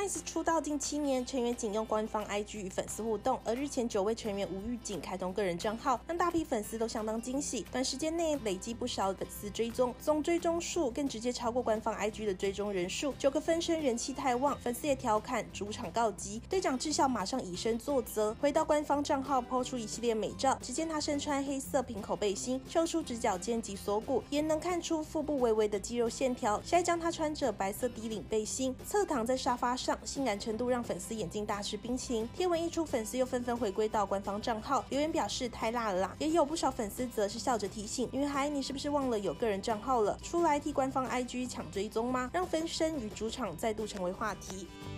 Twice 出道近7年，成员仅用官方 IG 与粉丝互动，而日前9位成员无预警开通个人账号，让大批粉丝都相当惊喜。短时间内累积不少粉丝追踪，总追踪数更直接超过官方 IG 的追踪人数。9个分身人气太旺，粉丝也调侃主场告急，队长智孝马上以身作则，回到官方账号 po 出一系列美照。只见他身穿黑色平口背心，秀出直角肩及锁骨，也能看出腹部微微的肌肉线条。下一张他穿着白色低领背心，侧躺在沙发上，性感程度让粉丝眼睛大吃冰淇淋。贴文一出，粉丝又纷纷回归到官方账号留言表示太辣了啦，也有不少粉丝则是笑着提醒女孩，你是不是忘了有个人账号了？出来替官方 IG 抢追踪吗？让分身与主场再度成为话题。